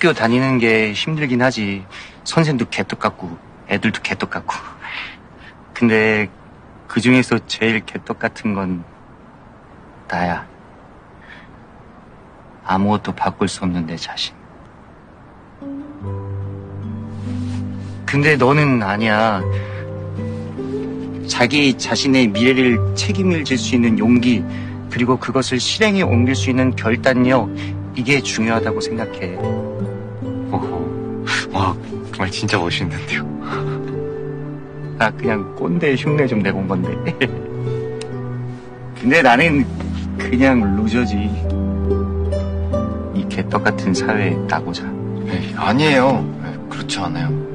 학교 다니는 게 힘들긴 하지. 선생도 개떡 같고 애들도 개떡 같고. 근데 그 중에서 제일 개떡 같은 건 나야. 아무것도 바꿀 수 없는 내 자신. 근데 너는 아니야. 자기 자신의 미래를 책임을 질 수 있는 용기, 그리고 그것을 실행에 옮길 수 있는 결단력, 이게 중요하다고 생각해. 오호. 와, 그 말 진짜 멋있는데요. 나 그냥 꼰대 흉내 좀 내본 건데. 근데 나는 그냥 루저지. 이 개떡 같은 사회에 나고자. 에이, 아니에요. 그렇지 않아요.